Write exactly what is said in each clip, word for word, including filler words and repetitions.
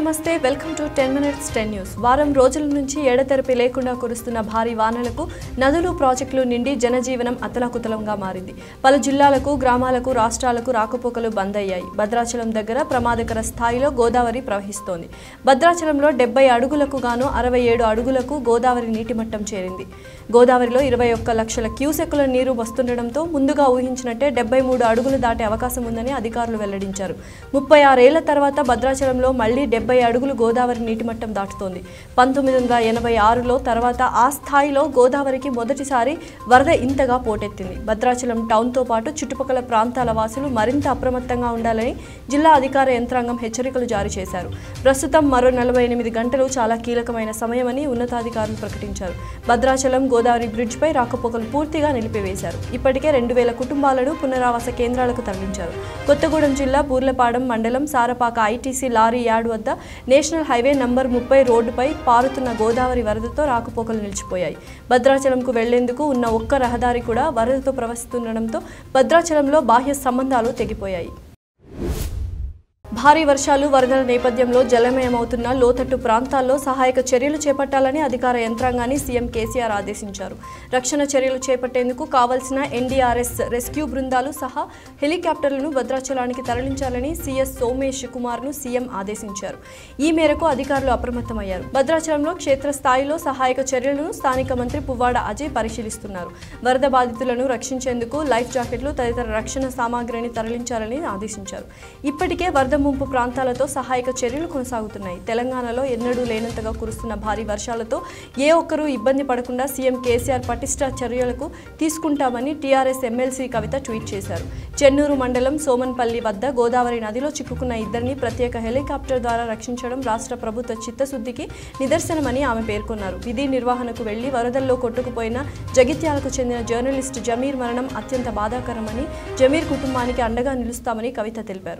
నమస్తే welcome to ten minutes ten news. వారం రోజుల నుంచి ఎడతెరపి లేకుండా కురుస్తున్న భారీ వానలకు నదులు ప్రాజెక్టులు నిండి జనజీవనం అతలాకుతలంగా మారింది. పలు జిల్లాలకు గ్రామాలకు రాష్ట్రాలకు రాకపోకలు బంద్ అయ్యాయి. భద్రాచలం దగ్గర ప్రమాదకర స్థాయిలో గోదావరి ప్రవహిస్తోంది. భద్రాచలంలో డెబ్బై అడుగులకు గాను అరవై ఏడు అడుగులకు గోదావరి నీటిమట్టం చేరింది. గోదావరిలో ఇరవై ఒక్క లక్షల క్యూసెక్కుల నీరు వస్తుండటంతో ముందుగా ఊహించినట్టే డెబ్బై మూడు అడుగులు దాటే అవకాశం ఉందని అధికారులు వెల్లడించారు. ముప్పై ఆరేళ్ల తర్వాత భద్రాచలంలో మళ్లీ డెబ్బై అడుగులు గోదావరి నీటిమట్టం దాటుతోంది. పంతొమ్మిది వందల ఎనభై ఆరులో తర్వాత ఆ స్థాయిలో గోదావరికి మొదటిసారి వరద ఇంతగా పోటెత్తింది. భద్రాచలం టౌన్తో పాటు చుట్టుపక్కల ప్రాంతాల వాసులు మరింత అప్రమత్తంగా ఉండాలని జిల్లా అధికార యంత్రాంగం హెచ్చరికలు జారీ చేశారు. ప్రస్తుతం మరో నలభై ఎనిమిది గంటలు చాలా కీలకమైన సమయమని ఉన్నతాధికారులు ప్రకటించారు. భద్రాచలం గోదావరి బ్రిడ్జ్పై రాకపోకలు పూర్తిగా నిలిపివేశారు. ఇప్పటికే రెండు వేల కుటుంబాలను పునరావాస కేంద్రాలకు తరలించారు. కొత్తగూడెం జిల్లా పూర్లపాడం మండలం సారపాక ఐటీసీ లారీ యార్డ్ వద్ద నేషనల్ హైవే నంబర్ ముప్పై రోడ్డుపై పారుతున్న గోదావరి వరదతో రాకపోకలు నిలిచిపోయాయి. భద్రాచలంకు వెళ్లేందుకు ఉన్న ఒక్క రహదారి కూడా వరదతో ప్రవహిస్తుండటంతో భద్రాచలంలో బాహ్య సంబంధాలు తెగిపోయాయి. భారీ వర్షాలు వరదల నేపథ్యంలో జలమయమవుతున్న లోతట్టు ప్రాంతాల్లో సహాయక చర్యలు చేపట్టాలని అధికార యంత్రాంగాన్ని సీఎం కేసీఆర్ ఆదేశించారు. రక్షణ చర్యలు చేపట్టేందుకు కావాల్సిన ఎన్డీఆర్ఎస్ రెస్క్యూ బృందాలు సహా హెలికాప్టర్లను భద్రాచలానికి తరలించాలని సీఎస్ సోమేష్ కుమార్ను సీఎం ఆదేశించారు. ఈ మేరకు అధికారులు అప్రమత్తమయ్యారు. భద్రాచలంలో క్షేత్రస్థాయిలో సహాయక చర్యలను స్థానిక మంత్రి పువ్వాడ అజయ్ పరిశీలిస్తున్నారు. వరద బాధితులను రక్షించేందుకు లైఫ్ జాకెట్లు తదితర రక్షణ సామాగ్రిని తరలించాలని ఆదేశించారు. ఇప్పటికే వరద ముంపు ప్రాంతాలతో సహాయక చర్యలు కొనసాగుతున్నాయి. తెలంగాణలో ఎన్నడూ లేనంతగా కురుస్తున్న భారీ వర్షాలతో ఏ ఒక్కరూ ఇబ్బంది పడకుండా సీఎం కేసీఆర్ పటిష్ట చర్యలకు తీసుకుంటామని టీఆర్ఎస్ ఎమ్మెల్సీ కవిత ట్వీట్ చేశారు. చెన్నూరు మండలం సోమన్పల్లి వద్ద గోదావరి నదిలో చిక్కుకున్న ఇద్దరిని ప్రత్యేక హెలికాప్టర్ ద్వారా రక్షించడం రాష్ట్ర ప్రభుత్వ చిత్తశుద్ధికి నిదర్శనమని ఆమె పేర్కొన్నారు. విధి నిర్వహణకు వెళ్లి వరదల్లో కొట్టుకుపోయిన జగిత్యాలకు చెందిన జర్నలిస్ట్ జమీర్ మరణం అత్యంత బాధాకరమని, జమీర్ కుటుంబానికి అండగా నిలుస్తామని కవిత తెలిపారు.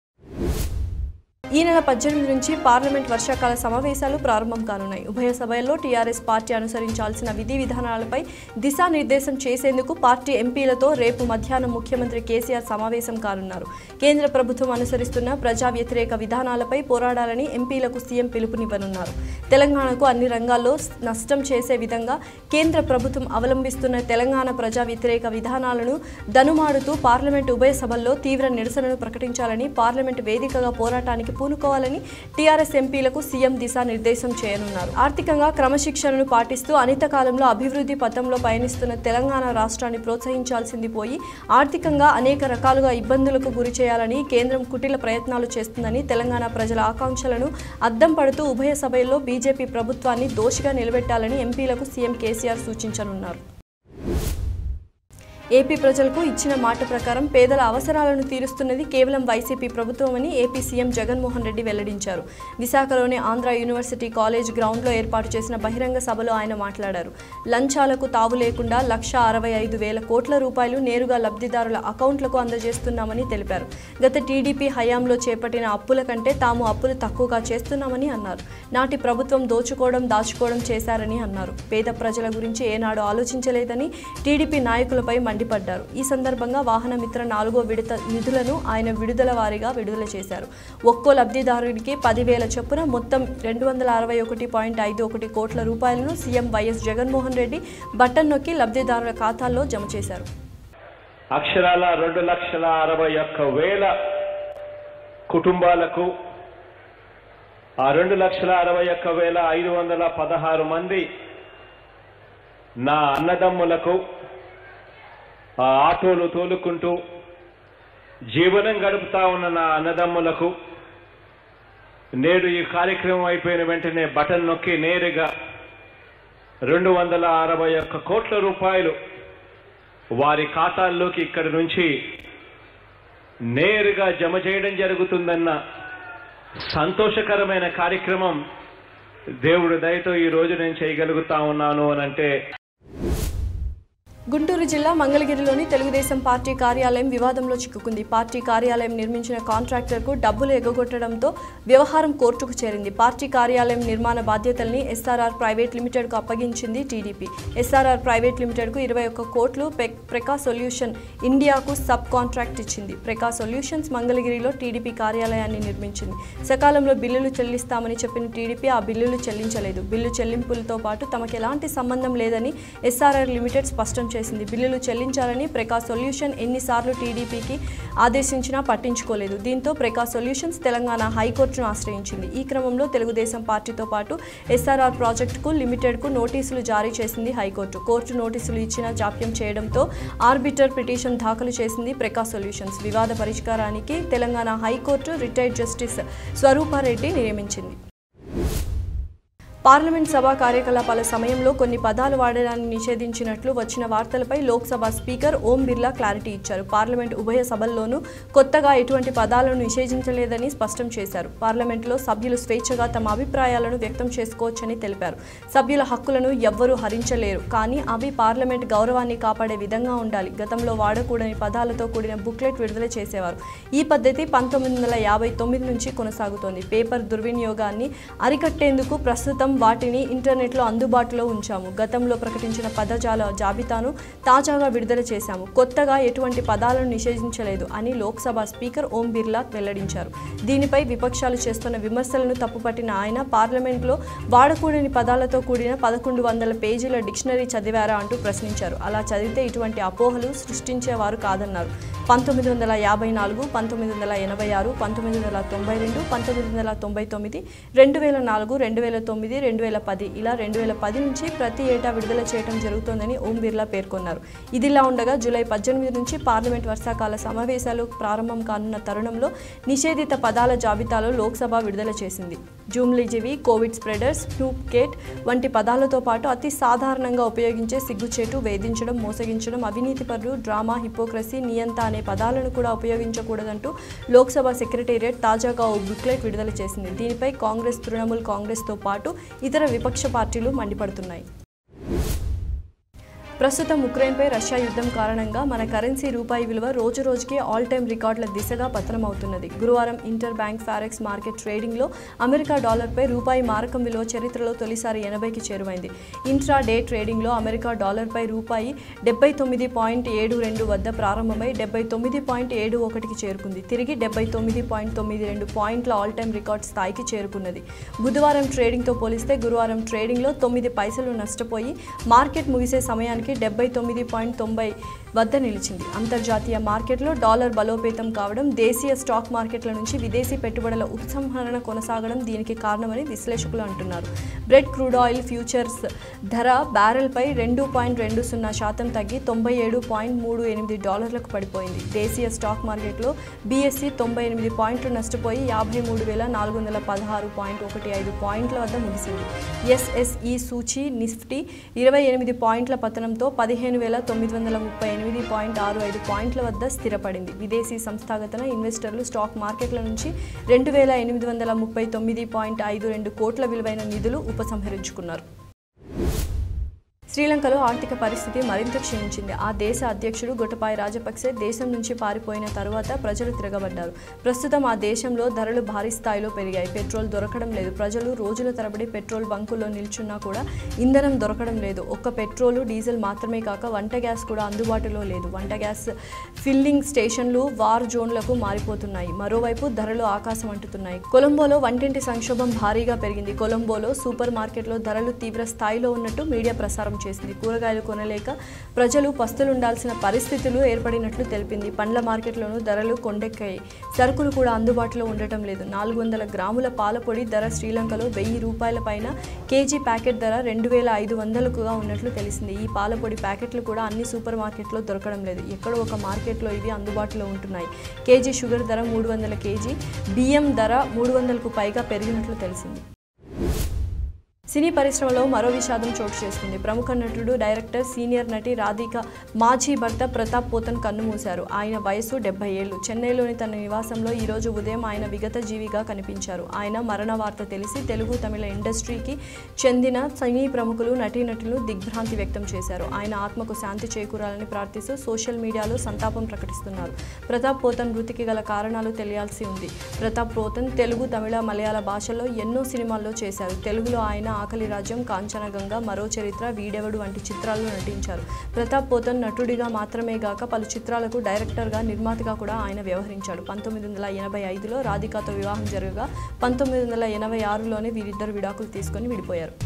ఈ నెల పద్దెనిమిది నుంచి పార్లమెంట్ వర్షాకాల సమావేశాలు ప్రారంభం కానున్నాయి. ఉభయ సభల్లో టీఆర్ఎస్ పార్టీ అనుసరించాల్సిన విధి విధానాలపై దిశానిర్దేశం చేసేందుకు పార్టీ ఎంపీలతో రేపు మధ్యాహ్నం ముఖ్యమంత్రి కేసీఆర్ సమావేశం కానున్నారు. కేంద్ర ప్రభుత్వం అనుసరిస్తున్న ప్రజా వ్యతిరేక విధానాలపై పోరాడాలని ఎంపీలకు సీఎం పిలుపునివ్వనున్నారు. తెలంగాణకు అన్ని రంగాల్లో నష్టం చేసే విధంగా కేంద్ర ప్రభుత్వం అవలంబిస్తున్న తెలంగాణ ప్రజా వ్యతిరేక విధానాలను దనుమాడుతూ పార్లమెంట్ ఉభయ సభల్లో తీవ్ర నిరసనను ప్రకటించాలని, పార్లమెంట్ వేదికగా పోరాటానికి పూనుకోవాలని టీఆర్ఎస్ ఎంపీలకు సీఎం దిశానిర్దేశం చేయనున్నారు. ఆర్థికంగా క్రమశిక్షణను పాటిస్తూ అనిత కాలంలో అభివృద్ధి పథంలో పయనిస్తున్న తెలంగాణ రాష్ట్రాన్ని ప్రోత్సహించాల్సింది పోయి ఆర్థికంగా అనేక రకాలుగా ఇబ్బందులకు గురి చేయాలని కేంద్రం కుటిల ప్రయత్నాలు చేస్తుందని, తెలంగాణ ప్రజల ఆకాంక్షలను అద్దం పడుతూ ఉభయ సభల్లో బీజేపీ ప్రభుత్వాన్ని దోషిగా నిలబెట్టాలని ఎంపీలకు సీఎం కేసీఆర్ సూచించనున్నారు. ఏపీ ప్రజలకు ఇచ్చిన మాట ప్రకారం పేదల అవసరాలను తీరుస్తున్నది కేవలం వైసీపీ ప్రభుత్వమని ఏపీ సీఎం జగన్మోహన్ రెడ్డి వెల్లడించారు. విశాఖలోని ఆంధ్ర యూనివర్సిటీ కాలేజ్ గ్రౌండ్లో ఏర్పాటు చేసిన బహిరంగ సభలో ఆయన మాట్లాడారు. లంచాలకు తావు లేకుండా లక్ష అరవై ఐదు వేల కోట్ల రూపాయలు నేరుగా లబ్ధిదారుల అకౌంట్లకు అందజేస్తున్నామని తెలిపారు. గత టీడీపీ హయాంలో చేపట్టిన అప్పుల కంటే తాము అప్పులు తక్కువగా చేస్తున్నామని అన్నారు. నాటి ప్రభుత్వం దోచుకోవడం దాచుకోవడం చేశారని అన్నారు. పేద ప్రజల గురించి ఏనాడు ఆలోచించలేదని టీడీపీ నాయకులపై మండిపడ్డారు. ఈ సందర్భంగా వాహన మిత్ర నాలుగో విడత నిధులను ఆయన విడుదల వారీగా విడుదల చేశారు. ఒక్కో లబ్ధిదారుడికి పదివేల చొప్పున మొత్తం రెండు వందల అరవై ఒకటి పాయింట్ ఐదు ఒకటి కోట్ల రూపాయలను CM YS Jaganmohan Reddy button నొక్కి లబ్ధిదారుల ఖాతాల్లో జమ చేశారు. అక్షరాల రెండు లక్షల అరవై ఒక్క వేల కుటుంబాలకు ఆ రెండు లక్షల అరవై ఒక్క వేల ఐదు వందల పదహారు మంది నా అన్నదమ్ములకు ఆ ఆటోలు తోలుకుంటూ జీవనం గడుపుతా ఉన్న నా అన్నదమ్ములకు నేడు ఈ కార్యక్రమం అయిపోయిన వెంటనే బటన్ నొక్కి నేరుగా రెండు వందల అరవై ఒక్క కోట్ల రూపాయలు వారి ఖాతాల్లోకి ఇక్కడి నుంచి నేరుగా జమ చేయడం జరుగుతుందన్న సంతోషకరమైన కార్యక్రమం దేవుడి దయతో ఈ రోజు నేను చేయగలుగుతా ఉన్నాను అని అంటే గుంటూరు జిల్లా మంగళగిరిలోని తెలుగుదేశం పార్టీ కార్యాలయం వివాదంలో చిక్కుకుంది. పార్టీ కార్యాలయం నిర్మించిన కాంట్రాక్టర్కు డబ్బులు ఎగ్గొట్టడంతో వ్యవహారం కోర్టుకు చేరింది. పార్టీ కార్యాలయం నిర్మాణ బాధ్యతల్ని ఎస్ఆర్ఆర్ ప్రైవేట్ లిమిటెడ్కు అప్పగించింది టీడీపీ. ఎస్ఆర్ఆర్ ప్రైవేట్ లిమిటెడ్కు ఇరవై ఒక్క కోట్లు ప్రెకా సొల్యూషన్ ఇండియాకు సబ్ కాంట్రాక్ట్ ఇచ్చింది. ప్రెకా సొల్యూషన్స్ మంగళగిరిలో టీడీపీ కార్యాలయాన్ని నిర్మించింది. సకాలంలో బిల్లులు చెల్లిస్తామని చెప్పిన టీడీపీ ఆ బిల్లులు చెల్లించలేదు. బిల్లు చెల్లింపులతో పాటు తమకు ఎలాంటి సంబంధం లేదని ఎస్ఆర్ఆర్ లిమిటెడ్ స్పష్టం చేసింది. బిల్లులు చెల్లించాలని ప్రెకా సొల్యూషన్ ఎన్నిసార్లు టీడీపీకి ఆదేశించినా పట్టించుకోలేదు. దీంతో ప్రెకా సొల్యూషన్స్ తెలంగాణ హైకోర్టును ఆశ్రయించింది. ఈ క్రమంలో తెలుగుదేశం పార్టీతో పాటు ఎస్ఆర్ఆర్ ప్రాజెక్టుకు లిమిటెడ్కు నోటీసులు జారీ చేసింది హైకోర్టు. కోర్టు నోటీసులు ఇచ్చినా జాప్యం చేయడంతో ఆర్బిటర్ పిటిషన్ దాఖలు చేసింది ప్రెకా సొల్యూషన్స్. వివాద పరిష్కారానికి Telangana high court retired justice Swarupa Reddy నియమించింది. పార్లమెంట్ సభ కార్యకలాపాల సమయంలో కొన్ని పదాలు వాడడాన్ని నిషేధించినట్లు వచ్చిన వార్తలపై లోక్సభ స్పీకర్ ఓం బిర్లా క్లారిటీ ఇచ్చారు. పార్లమెంట్ ఉభయ సభల్లోనూ కొత్తగా ఎటువంటి పదాలను నిషేధించలేదని స్పష్టం చేశారు. పార్లమెంట్లో సభ్యులు స్వేచ్ఛగా తమ అభిప్రాయాలను వ్యక్తం చేసుకోవచ్చని తెలిపారు. సభ్యుల హక్కులను ఎవ్వరూ హరించలేరు, కానీ అవి పార్లమెంట్ గౌరవాన్ని కాపాడే విధంగా ఉండాలి. గతంలో వాడకూడని పదాలతో కూడిన బుక్లెట్ విడుదల చేసేవారు. ఈ పద్ధతి పంతొమ్మిది వందల యాభై తొమ్మిది నుంచి కొనసాగుతోంది. పేపర్ దుర్వినియోగాన్ని అరికట్టేందుకు ప్రస్తుతం వాటిని ఇంటర్నెట్లో అందుబాటులో ఉంచాము. గతంలో ప్రకటించిన పదజాల జాబితాను తాజాగా విడుదల చేశాము. కొత్తగా ఎటువంటి పదాలను నిషేధించలేదు అని లోక్సభ స్పీకర్ ఓం బిర్లా వెల్లడించారు. దీనిపై విపక్షాలు చేస్తున్న విమర్శలను తప్పుపట్టిన ఆయన పార్లమెంట్లో వాడకూడని పదాలతో కూడిన పదకొండు వందల పేజీల డిక్షనరీ చదివారా అంటూ ప్రశ్నించారు. అలా చదివితే ఇటువంటి అపోహలు సృష్టించేవారు కాదన్నారు. పంతొమ్మిది వందల యాభై నాలుగు పంతొమ్మిది వందల ఎనభై ఆరు పంతొమ్మిది వందల తొంభై రెండు పంతొమ్మిది వందల తొంభై తొమ్మిది రెండు వేల నాలుగు రెండు వేల తొమ్మిది రెండు వేల పది ఇలా రెండు వేల పది నుంచి ప్రతి ఏటా విడుదల చేయడం జరుగుతోందని ఓం బిర్లా పేర్కొన్నారు. ఇదిలా ఉండగా జూలై పద్దెనిమిది నుంచి పార్లమెంట్ వర్షాకాల సమావేశాలు ప్రారంభం కానున్న తరుణంలో నిషేధిత పదాల జాబితాలో లోక్సభ విడుదల చేసింది. జూమ్లిజివి, కోవిడ్ స్ప్రెడర్స్, స్నూప్ కేట్ వంటి పదాలతో పాటు అతి సాధారణంగా ఉపయోగించే సిగ్గుచేటు, వేధించడం, మోసగించడం, అవినీతిపరులు, డ్రామా, హిపోక్రసీ, నియంత అనే పదాలను కూడా ఉపయోగించకూడదంటూ లోక్సభ సెక్రటేరియట్ తాజాగా ఓ బుక్లెట్ విడుదల చేసింది. దీనిపై కాంగ్రెస్, తృణమూల్ కాంగ్రెస్తో పాటు ఇతర విపక్ష పార్టీలు మండిపడుతున్నాయి. ప్రస్తుతం ఉక్రెయిన్పై రష్యా యుద్ధం కారణంగా మన కరెన్సీ రూపాయి విలువ రోజు రోజుకి ఆల్ టైమ్ రికార్డుల దిశగా పతనమవుతున్నది. గురువారం ఇంటర్ బ్యాంక్ ఫారెక్స్ మార్కెట్ ట్రేడింగ్లో అమెరికా డాలర్పై రూపాయి మారకం విలువ చరిత్రలో తొలిసారి ఎనభైకి చేరువైంది. ఇంట్రా డే ట్రేడింగ్లో అమెరికా డాలర్పై రూపాయి డెబ్బై తొమ్మిది పాయింట్ ఏడు రెండు వద్ద ప్రారంభమై డెబ్బై తొమ్మిది పాయింట్ ఏడు ఒకటికి చేరుకుంది. తిరిగి డెబ్బై తొమ్మిది పాయింట్ తొమ్మిది రెండు పాయింట్ల ఆల్ టైమ్ రికార్డ్ స్థాయికి చేరుకున్నది. బుధవారం ట్రేడింగ్తో పోలిస్తే గురువారం ట్రేడింగ్లో తొమ్మిది పైసలు నష్టపోయి మార్కెట్ ముగిసే సమయానికి డెబ్బై తొమ్మిది పాయింట్ తొంభై వద్ద నిలిచింది. అంతర్జాతీయ మార్కెట్లో డాలర్ బలోపేతం కావడం, దేశీయ స్టాక్ మార్కెట్ల నుంచి విదేశీ పెట్టుబడుల ఉపసంహరణ కొనసాగడం దీనికి కారణమని విశ్లేషకులు అంటున్నారు. బ్రెడ్ క్రూడ్ ఆయిల్ ఫ్యూచర్స్ ధర బ్యారెల్పై రెండు పాయింట్ రెండు సున్నా శాతం తగ్గి తొంభై ఏడు పాయింట్ మూడు ఎనిమిది డాలర్లకు పడిపోయింది. దేశీయ స్టాక్ మార్కెట్లో బీఎస్సీ తొంభై ఎనిమిది పాయింట్లు నష్టపోయి యాభై మూడు వేల నాలుగు వందల పదహారు పాయింట్ ఒకటి ఐదు పాయింట్ల వద్ద ముగిసింది. ఎస్ఎస్ఈ సూచీ నిఫ్టీ ఇరవై ఎనిమిది పాయింట్ల పతనంతో పదిహేను వేల తొమ్మిది వందల ముప్పై ఎనిమిది పాయింట్ ఆరు ఐదు పాయింట్ల వద్ద స్థిరపడింది. విదేశీ సంస్థాగతన ఇన్వెస్టర్లు స్టాక్ మార్కెట్ల నుంచి రెండు వేల ఎనిమిది వందల ముప్పై తొమ్మిది పాయింట్ ఐదు రెండు కోట్ల విలువైన నిధులు ఉపసంహరించుకున్నారు. శ్రీలంకలో ఆర్థిక పరిస్థితి మరింత క్షీణించింది. ఆ దేశ అధ్యక్షుడు గొటబాయ రాజపక్సే దేశం నుంచి పారిపోయిన తరువాత ప్రజలు తిరగబడ్డారు. ప్రస్తుతం ఆ దేశంలో ధరలు భారీ స్థాయిలో పెరిగాయి. పెట్రోల్ దొరకడం లేదు. ప్రజలు రోజుల తరబడి పెట్రోల్ బంకుల్లో నిల్చున్నా కూడా ఇంధనం దొరకడం లేదు. ఒక్క పెట్రోలు, డీజిల్ మాత్రమే కాక వంట గ్యాస్ కూడా అందుబాటులో లేదు. వంట గ్యాస్ ఫిల్లింగ్ స్టేషన్లు వార్ జోన్లకు మారిపోతున్నాయి. మరోవైపు ధరలు ఆకాశం అంటుతున్నాయి. కొలంబోలో వంటింటి సంక్షోభం భారీగా పెరిగింది. కొలంబోలో సూపర్ మార్కెట్లో ధరలు తీవ్ర స్థాయిలో ఉన్నట్టు మీడియా ప్రసారం చేసింది. కూరగాయలు కొనలేక ప్రజలు పస్తులుండాల్సిన పరిస్థితులు ఏర్పడినట్లు తెలిపింది. పండ్ల మార్కెట్లోనూ ధరలు కొండెక్కాయి. సరుకులు కూడా అందుబాటులో ఉండటం లేదు. నాలుగు వందల గ్రాముల పాలపొడి ధర శ్రీలంకలో వెయ్యి రూపాయల పైన, కేజీ ప్యాకెట్ ధర రెండు వేల ఐదు వందలుగా ఉన్నట్లు తెలిసింది. ఈ పాలపొడి ప్యాకెట్లు కూడా అన్ని సూపర్ మార్కెట్లో దొరకడం లేదు. ఎక్కడో ఒక మార్కెట్లో ఇవి అందుబాటులో ఉంటున్నాయి. కేజీ షుగర్ ధర మూడు వందల కేజీ బియ్యం ధర మూడు వందలకు పైగా పెరిగినట్లు తెలిసింది. సినీ పరిశ్రమలో మరో విషాదం చోటు చేసుకుంది. ప్రముఖ నటుడు, డైరెక్టర్, సీనియర్ నటి రాధిక మాజీ భర్త ప్రతాప్ పోతన్ కన్నుమూశారు. ఆయన వయసు డెబ్బై ఏళ్లు. చెన్నైలోని తన నివాసంలో ఈరోజు ఉదయం ఆయన విగత జీవిగా కనిపించారు. ఆయన మరణ వార్త తెలిసి తెలుగు, తమిళ ఇండస్ట్రీకి చెందిన సినీ ప్రముఖులు, నటీనటులు దిగ్భ్రాంతి వ్యక్తం చేశారు. ఆయన ఆత్మకు శాంతి చేకూరాలని ప్రార్థిస్తూ సోషల్ మీడియాలో సంతాపం ప్రకటిస్తున్నారు. ప్రతాప్ పోతన్ మృతికి గల కారణాలు తెలియాల్సి ఉంది. ప్రతాప్ పోతన్ తెలుగు, తమిళ, మలయాళ భాషల్లో ఎన్నో సినిమాల్లో చేశారు. తెలుగులో ఆయన ఆకలి రాజ్యం, కాంచనగంగ, మరో చరిత్ర, వీడెవడు వంటి చిత్రాల్లో నటించారు. ప్రతాప్ పోతన్ నటుడిగా మాత్రమే గాక పలు చిత్రాలకు డైరెక్టర్గా, నిర్మాతగా కూడా ఆయన వ్యవహరించాడు. పంతొమ్మిది వందల ఎనభై ఐదులో రాధికాతో వివాహం జరగగా పంతొమ్మిది వందల ఎనభై ఆరులోనే వీరిద్దరు విడాకులు తీసుకొని విడిపోయారు.